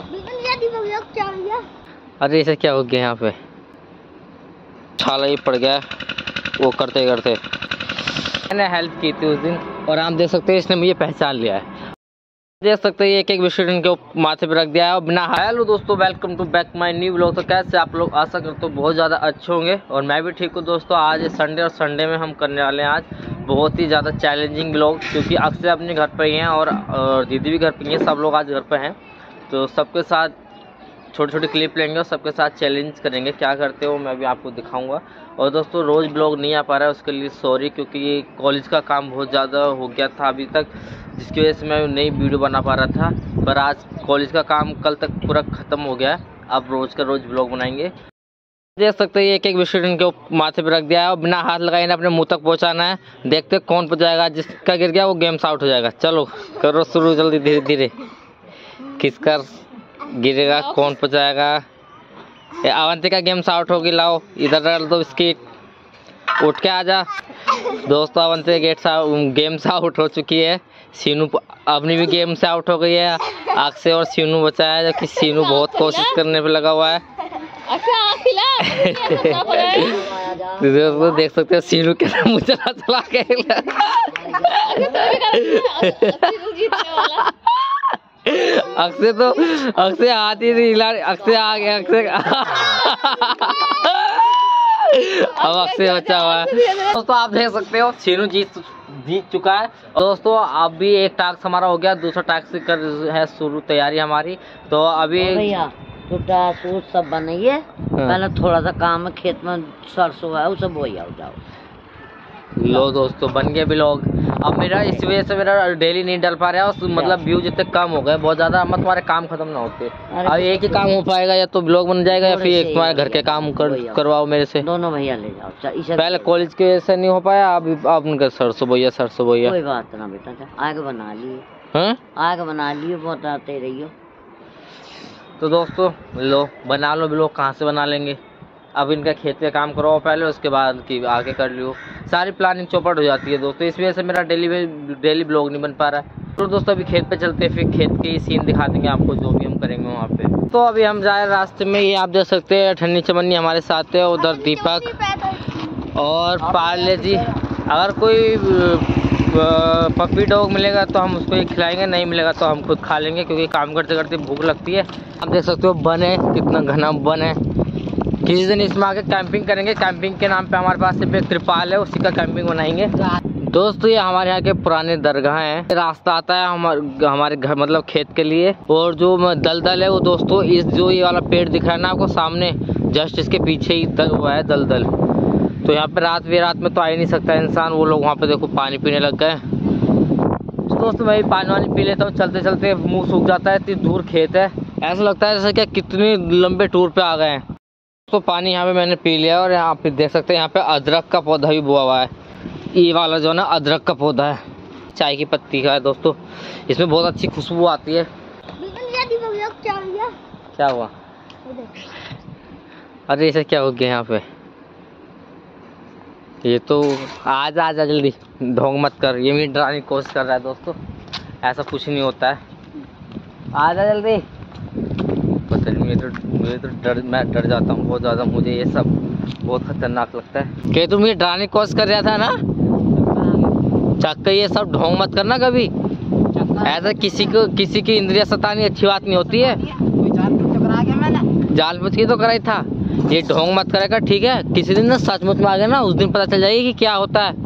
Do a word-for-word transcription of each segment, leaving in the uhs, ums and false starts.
अरे इसे क्या हो गया यहाँ पे, छाला ही पड़ गया वो करते करते। मैंने हेल्प की थी उस दिन और आप देख सकते हैं इसने मुझे पहचान लिया है। देख सकते हैं एक एक विषय के माथे पे रख दिया है और बिना। हेलो दोस्तों, welcome to back my new vlog. तो कैसे आप लोग, आशा करते हो बहुत ज़्यादा अच्छे होंगे और मैं भी ठीक हूँ दोस्तों। आज संडे और संडे में हम करने वाले हैं आज बहुत ही ज़्यादा चैलेंजिंग व्लॉग, क्योंकि अक्सर अपने घर पर ही हैं और, और दीदी भी घर पर ही हैं, सब लोग आज घर पर हैं। तो सबके साथ छोटी छोटी क्लिप लेंगे और सबके साथ चैलेंज करेंगे, क्या करते हो मैं भी आपको दिखाऊंगा। और दोस्तों रोज़ ब्लॉग नहीं आ पा रहा है, उसके लिए सॉरी, क्योंकि ये कॉलेज का काम बहुत ज़्यादा हो गया था अभी तक, जिसकी वजह से मैं नई वीडियो बना पा रहा था। पर आज कॉलेज का काम कल तक पूरा ख़त्म हो गया है, अब रोज़ का रोज़ ब्लॉग बनाएंगे। देख सकते हैं एक एक विषय के माथे पर रख दिया है और बिना हाथ लगाए अपने मुँह तक पहुँचाना है। देखते कौन पहुँचाएगा, जिसका गिर गया वो गेम से आउट हो जाएगा। चलो करो शुरू जल्दी, धीरे धीरे। किसका गिरेगा, कौन पहुंचाएगा। अवंतिका गेम से आउट होगी, लाओ इधर डाल दो बिस्किट, उठ के आजा। दोस्तों अवंतिका गेट से गेम से आउट हो चुकी है। सीनू अपनी भी गेम से आउट हो गई है। अक्षय और सीनू बचा है, जबकि सीनू बहुत कोशिश करने पे लगा हुआ है। दोस्तों देख सकते हो सीनू के मुँह चला चला के अक्षय तो अक्षय हाथ ही नहीं हिला, अक्षय आ गया। अक्षय अब अक्षय बचा हुआ है। दोस्तों आप देख सकते हो सीनू जीत जीत चुका है। दोस्तों अभी एक टास्क हमारा हो गया, दूसरा टास्क कर है शुरू तैयारी हमारी। तो अभी भैया टूटा सूट सब बनाइए, पहले थोड़ा सा काम है, खेत में सरसों है उसे बोया हो जाओ। लो दोस्तों बन गए ब्लॉग। अब मेरा इस वजह से मेरा डेली नहीं डल पा रहा है, मतलब व्यू जितने कम हो गए बहुत ज्यादा, मत तुम्हारे काम खत्म ना होते। अब एक ही काम हो पाएगा, या तो ब्लॉग बन जाएगा या फिर एक तुम्हारे घर के काम कर, करवाओ मेरे से। दोनों भैया ले जाओ। पहले कॉलेज के वजह से नहीं हो पाया, अब आप सरसों बोइया सरसों बोइया। कोई बात ना बेटा, आगे बना लिए, आगे बना लिए, बताते रहियो। तो दोस्तों लो बना लो ब्लॉग, कहाँ से बना लेंगे। अब इनका खेत पे काम करो पहले, उसके बाद की आगे कर लियो। सारी प्लानिंग चौपट हो जाती है दोस्तों, इस वजह से मेरा डेली डेली ब्लॉग नहीं बन पा रहा है। तो दोस्तों अभी खेत पे चलते हैं, फिर खेत के सीन दिखा देंगे आपको जो भी हम करेंगे वहाँ पे। तो अभी हम जा रहे रास्ते में, ये आप देख सकते हैं ठन्नी चमन्नी हमारे साथ है, उधर दीपक और पाले जी। अगर कोई पपी डॉग मिलेगा तो हम उसको ही खिलाएंगे, नहीं मिलेगा तो हम खुद खा लेंगे, क्योंकि काम करते करते भूख लगती है। आप देख सकते हो वन है, कितना घना वन है। किसी दिन इसमें आके कैंपिंग करेंगे, कैंपिंग के नाम पे हमारे पास सिर्फ एक त्रिपाल है, उसी का कैंपिंग बनाएंगे। दोस्तों ये हमारे यहाँ के पुराने दरगाह हैं, रास्ता आता है हमारे हमारे घर मतलब खेत के लिए। और जो दलदल है वो दोस्तों, इस जो ये वाला पेड़ दिख रहा है ना आपको सामने, जस्ट इसके पीछे ही हुआ है दलदल। तो यहाँ पे रात वे रात में तो आ ही नहीं सकता इंसान। वो लोग वहाँ पे देखो पानी पीने लग गए। तो दोस्तों मैं भी पानी वानी पी लेता हूँ, चलते चलते मुँह सूख जाता है, इतनी दूर खेत है, ऐसा लगता है जैसे क्या कितने लंबे टूर पे आ गए हैं। तो पानी यहाँ पे मैंने पी लिया और यहाँ पे देख सकते हैं यहाँ पे अदरक का पौधा भी बोआ हुआ है। ये वाला जो है ना अदरक का पौधा है, चाय की पत्ती का है दोस्तों, इसमें बहुत अच्छी खुशबू आती है। क्या हुआ, अरे इसे क्या हो गया यहाँ पे, ये तो आजा आजा जल्दी, ढोंग मत कर, ये भी डराने की कोशिश कर रहा है दोस्तों, ऐसा कुछ नहीं होता है, आजा जल्दी। पता नहीं, मुझे तो मुझे तो डर मैं डर जाता हूँ बहुत ज़्यादा, मुझे ये सब बहुत खतरनाक लगता है। क्या तुम ये डराने की कोशिश कर रहा था ना, चक्कर ये सब ढोंग मत करना कभी, ऐसा किसी को किसी की इंद्रिया सतानी अच्छी बात नहीं होती है। जाल बुझ के तो कराई था, ये ढोंग मत करेगा ठीक है। किसी दिन ना सचमुच में आ गया ना, उस दिन पता चल जाएगी कि क्या होता है।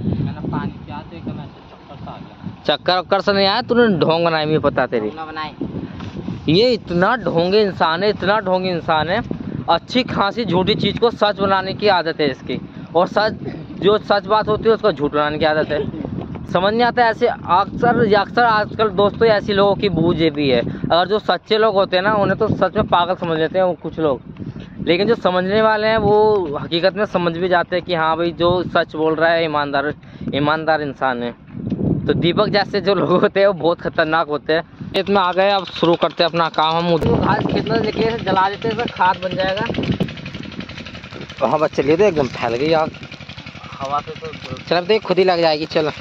चक्कर वक्कर से नहीं आया, तूने ढोंग बनाई, मुझे पता तेरी। ये इतना ढोंगे इंसान है, इतना ढोंगे इंसान है, अच्छी खासी झूठी चीज को सच बनाने की आदत है इसकी, और सच जो सच बात होती है उसको झूठ बनाने की आदत है। समझ नहीं आता ऐसे अक्सर अक्सर आजकल दोस्तों ऐसी लोगों की बूझ भी है। अगर जो सच्चे लोग होते हैं ना, उन्हें तो सच में पागल समझ लेते हैं वो कुछ लोग, लेकिन जो समझने वाले हैं वो हकीकत में समझ भी जाते हैं कि हाँ भाई जो सच बोल रहा है ईमानदार ईमानदार इंसान है। तो दीपक जैसे जो लोग होते हैं वो बहुत खतरनाक होते हैं। खेत में आ गए, अब शुरू करते हैं अपना काम। हम घास खेत में निकले जला देते हैं, खाद बन जाएगा। हाँ बस चलिए, तो एकदम फैल गई आग हवा से, तो चल देख खुद ही लग जाएगी। चलो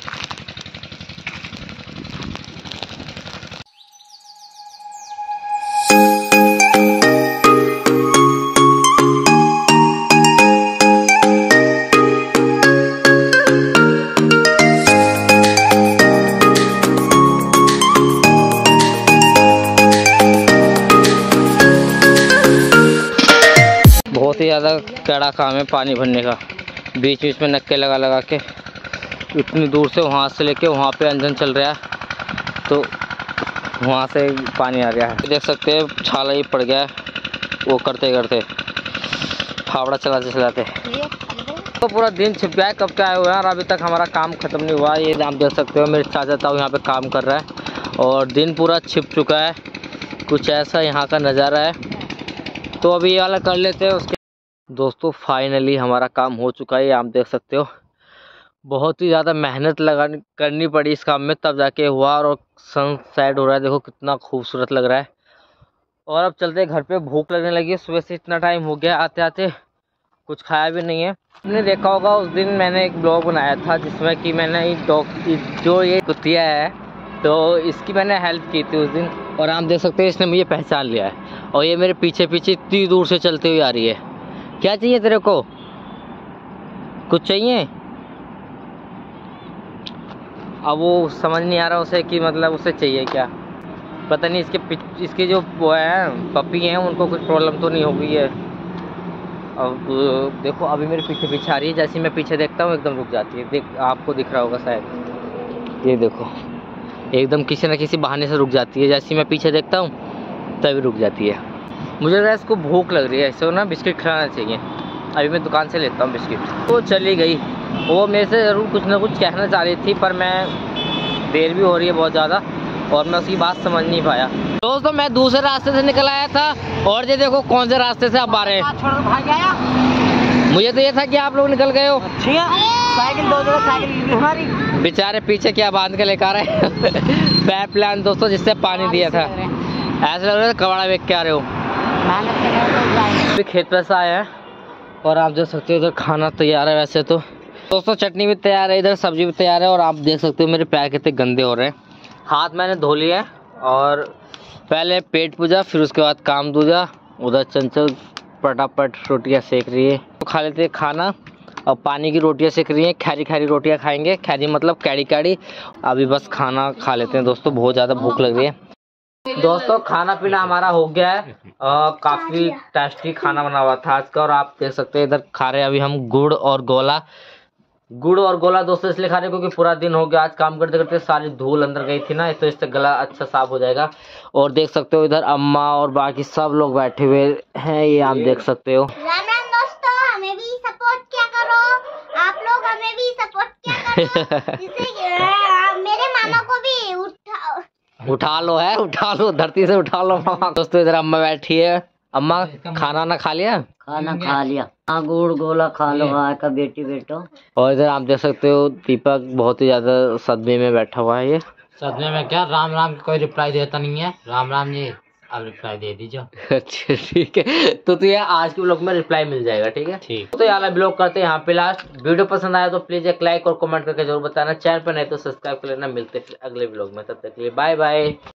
you बहुत ही ज़्यादा कड़ा काम है पानी भरने का। बीच बीच में नक्के लगा लगा के इतनी दूर से वहाँ से लेके वहाँ पे इंजन चल रहा है तो वहाँ से पानी आ रहा है। देख सकते हैं छाला ही पड़ गया है वो करते करते, फावड़ा चलाते चलाते तो पूरा दिन छिप गया है। कब क्या हुआ है और अभी तक हमारा काम ख़त्म नहीं हुआ। ये आप देख सकते हो मेरे चाचा ताऊ यहाँ पे काम कर रहा है और दिन पूरा छिप चुका है। कुछ ऐसा यहाँ का नज़ारा है। तो अभी ये वाला कर लेते हैं उसके। दोस्तों फाइनली हमारा काम हो चुका है। आप देख सकते हो बहुत ही ज़्यादा मेहनत लगा करनी पड़ी इस काम में तब जाके हुआ और सनसेट हो रहा है। देखो कितना खूबसूरत लग रहा है। और अब चलते घर पे, भूख लगने लगी है। सुबह से इतना टाइम हो गया आते आते, कुछ खाया भी नहीं है। आपने देखा होगा उस दिन मैंने एक ब्लॉग बनाया था जिसमें कि मैंने डॉग जो ये कुतिया है तो इसकी मैंने हेल्प की थी उस दिन। और आप देख सकते हैं इसने मुझे पहचान लिया है और ये मेरे पीछे पीछे इतनी दूर से चलते हुए आ रही है। क्या चाहिए तेरे को? कुछ चाहिए? अब वो समझ नहीं आ रहा उसे कि मतलब उसे चाहिए क्या। पता नहीं इसके इसके जो वो है पपी हैं उनको कुछ प्रॉब्लम तो नहीं हो गई है। अब देखो अभी मेरे पीछे पीछे आ रही है। जैसे मैं पीछे देखता हूँ एकदम रुक जाती है। देख आपको दिख रहा होगा शायद, ये देखो एकदम किसी न किसी बहाने से रुक जाती है। जैसे मैं पीछे देखता हूँ तभी रुक जाती है। मुझे लगा इसको भूख लग रही है, इसको ना बिस्किट खिलाना चाहिए। अभी मैं दुकान से लेता हूँ बिस्किट। वो चली गई, वो मेरे से ज़रूर कुछ ना कुछ कहना चाह रही थी पर मैं देर भी हो रही है बहुत ज़्यादा और मैं उसकी बात समझ नहीं पाया। दोस्तों मैं दूसरे रास्ते से निकल आया था और ये देखो कौन से रास्ते से आप आ रहे हैं। मुझे तो ये था कि आप लोग निकल गए हो। साइकिल दो जगह साइकिल हमारी बेचारे पीछे क्या बांध के लेकर आ रहे हैं पैप प्लान दोस्तों जिससे पानी दिया था। ऐसा लग रहा है कबाड़ा बेच के आ रहे हो। खेत पे से आया है और आप देख सकते हो इधर खाना तैयार है। वैसे तो दोस्तों चटनी भी तैयार है, इधर सब्जी भी तैयार है और आप देख सकते हो मेरे पैर कितने गंदे हो रहे हैं। हाथ मैंने धो लिया और पहले पेट पूजा फिर उसके बाद काम दूजा। उधर चंचल पटापट रोटियां सेक रही है तो खा लेते हैं खाना। और पानी की रोटियां सेक रही हैं, खैरी खैरी रोटियां खाएंगे। खैरी मतलब कैड़ी कैड़ी। अभी बस खाना खा लेते हैं दोस्तों, बहुत ज़्यादा भूख लग रही है। दोस्तों खाना पीना हमारा हो गया है। आ, काफ़ी टेस्टी खाना बना हुआ था आज का और आप देख सकते हैं इधर खा रहे हैं अभी हम गुड़ और गोला। गुड़ और गोला दोस्तों इसलिए खा रहे हैं क्योंकि पूरा दिन हो गया आज काम करते करते, सारी धूल अंदर गई थी ना तो इससे गला अच्छा साफ हो जाएगा। और देख सकते हो इधर अम्मा और बाकी सब लोग बैठे हुए हैं, ये आप देख सकते हो। राम राम दोस्तों, हमें भी सपोर्ट क्या करो, आप लोग हमें भी सपोर्ट क्या करो जिससे मेरे मामा को भी उठा उठा लो है उठा लो धरती से उठा लो मामा। दोस्तों इधर अम्मा बैठी है। अम्मा खाना ना खा लिया? खाना खा लिया। हाँ गुड़ गोला खा लो हाँ का बेटी बेटो। और इधर आप देख सकते हो दीपक बहुत ही ज्यादा सदमे में बैठा हुआ है। ये सदमे में क्या, राम राम कोई रिप्लाई देता नहीं है। राम राम जी अब रिप्लाई दे दीजिए। अच्छा ठीक है तो तो यार आज के ब्लॉग में रिप्लाई मिल जाएगा। ठीक है ठीक तो यार ब्लॉग करते हैं यहाँ पे लास्ट। वीडियो पसंद आया तो प्लीज एक लाइक और कमेंट करके जरूर बताना। चैनल पर नहीं तो सब्सक्राइब कर लेना। मिलते फिर अगले ब्लॉग में, तब तक के लिए बाय बाय।